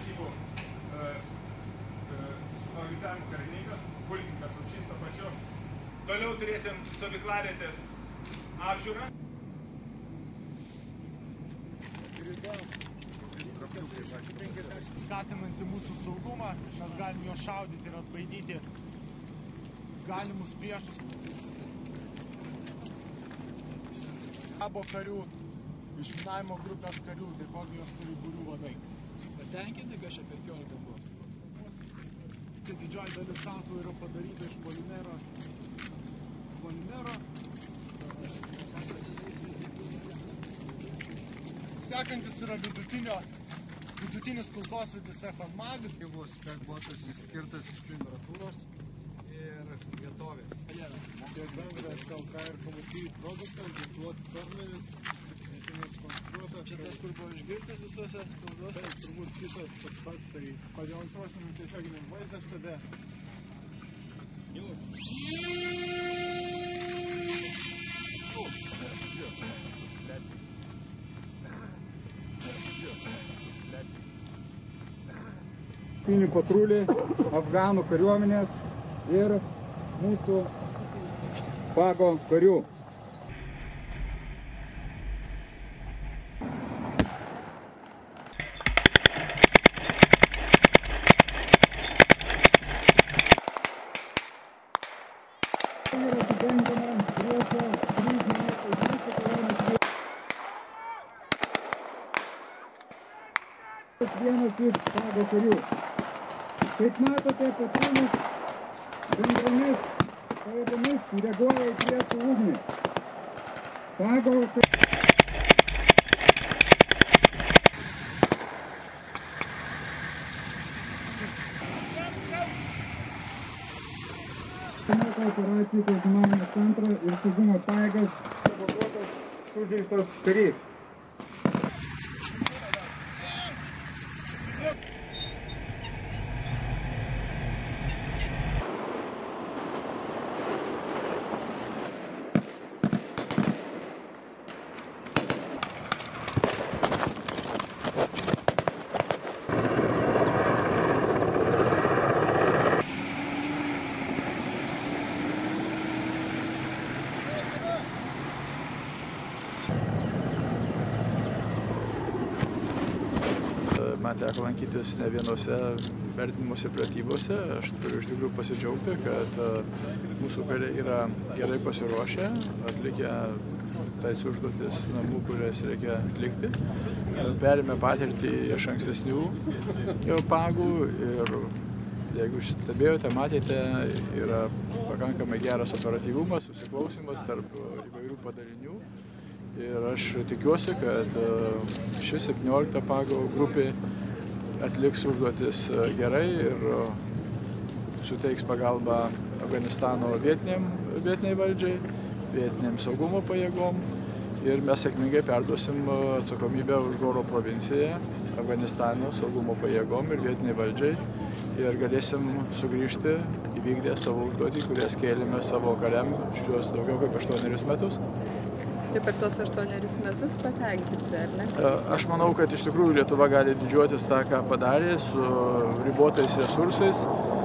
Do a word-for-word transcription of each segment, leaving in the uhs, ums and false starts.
pratybų organizavimo karininkas, pulkininkas Rupšys to pačiu. Toliau turėsim stovyklavietės apžiūrą. Skatinanti mūsų saugumą, mes galim juos šaudyti ir atbaidyti galimus priešus. Abo karių, išminavimo grupės karių, taipogi jos turi būrių vadai. Patenkinti, kad čia penkiolika buvo? Tai didžioji dalis šautuvų yra padaryta iš polimero. polimero. Sekantis yra vidutinio, vidutinis kulkosvaidis F M A. Buvo spekbotas skirtas iš temperatūros ir vietovės. Ir bendras L K ir K V T produktas, ginkluoti fermeris, nesinės konstruota. Čia tas, kur buvo išgirtas visose spaudose? Tai turbūt kitas tas pats, tai pademonstruosim tiesioginiam vaizdą štabe. Pinių patruliai, afganų kariuomenės ir mūsų pago karių. Vienas iš pago karių. Kaip matote, patrulis bendromis pajėgomis reaguoja į priešų ugnį. Pago operacijų koordinavimo centro ir saugumo pajėgas evakuotas sužeistas karys. Man teko lankytis ne vienose vertinimuose pratybose. Aš turiu iš tikrųjų pasidžiaugti, kad mūsų kariai yra gerai pasiruošę, atlikę tais užduotis namų, kurias reikia atlikti. Perėmė patirtį iš ankstesnių pagų ir jeigu stebėjote, matėte, yra pakankamai geras operatyvumas, susiklausimas tarp įvairių padalinių. Ir aš tikiuosi, kad ši septyniolikta pago grupė atliks užduotis gerai ir suteiks pagalbą Afganistano vietiniai valdžiai, vietiniam saugumo pajėgom. Ir mes sėkmingai perduosim atsakomybę už Goro provinciją Afganistano saugumo pajėgom ir vietiniai valdžiai. Ir galėsim sugrįžti įvykdę savo užduotį, kurias kėlėme savo kariam šios daugiau kaip aštuonerius metus. Tai per tos aštuonerius metus patenkinti, ar ne? Aš manau, kad iš tikrųjų Lietuva gali didžiuotis tą, ką padarė su ribotais resursais.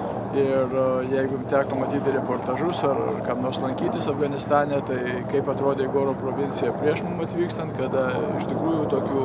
Ir jeigu teko matyti reportažus ar kam nors lankytis Afganistane, tai kaip atrodė Goro provincija prieš mum atvykstant, kada iš tikrųjų tokių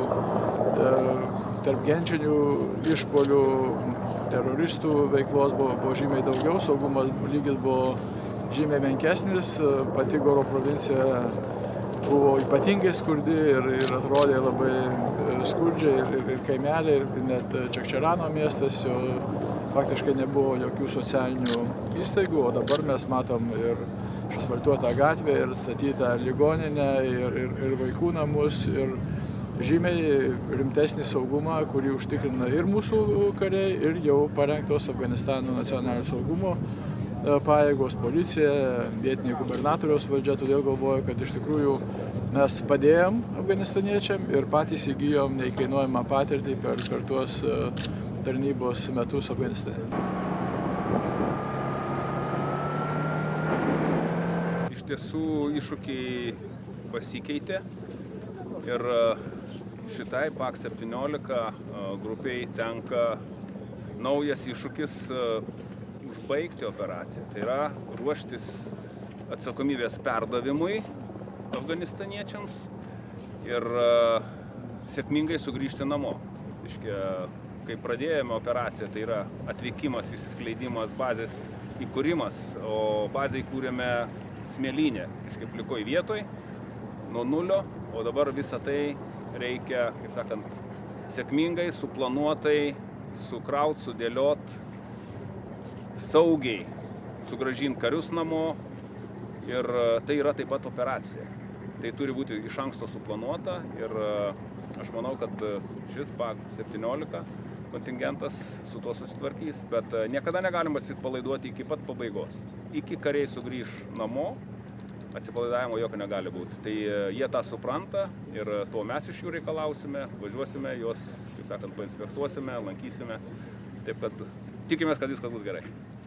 e, tarpgenčinių išpolių, teroristų veiklos buvo, buvo žymiai daugiau, saugumo lygis buvo žymiai menkesnis, pati Goro provincija buvo ypatingai skurdi ir, ir atrodė labai skurdžiai ir, ir, ir kaimeliai, ir net Čakčerano miestas, jo faktiškai nebuvo jokių socialinių įstaigų, o dabar mes matom ir išasfaltuotą gatvę, ir statytą ligoninę, ir, ir, ir vaikų namus, ir žymiai rimtesnį saugumą, kurį užtikrina ir mūsų kariai, ir jau parengtos Afganistano nacionalinio saugumo pajėgos, policija, vietiniai gubernatoriaus valdžia, todėl galvoju, kad iš tikrųjų mes padėjom afganistaniečiam ir patys įgijom neįkainuojamą patirtį per, per tuos tarnybos metus Afganistane. Iš tiesų iššūkiai pasikeitė ir šitai PAK septyniolika grupiai tenka naujas iššūkis užbaigti operaciją. Tai yra ruoštis atsakomybės perdavimui afganistaniečiams ir sėkmingai sugrįžti namo. Iškia, kai pradėjome operaciją, tai yra atvykimas, įsiskleidimas, bazės įkūrimas, o bazę įkūrėme smėlyne, iškia, plikoj vietoj, nuo nulio, o dabar visą tai reikia, kaip sakant, sėkmingai, suplanuotai, sukraut, sudėliot, saugiai sugrąžinti karius namo ir tai yra taip pat operacija. Tai turi būti iš anksto suplanuota ir aš manau, kad šis PAK septyniolika kontingentas su tuo susitvarkys, bet niekada negalima atsipalaiduoti iki pat pabaigos. Iki kariai sugrįž namo, atsipalaidavimo jokio negali būti. Tai jie tą supranta ir to mes iš jų reikalausime, važiuosime, juos, kaip sakant, painspektuosime, lankysime. Taip kad tikimės, kad viskas bus gerai.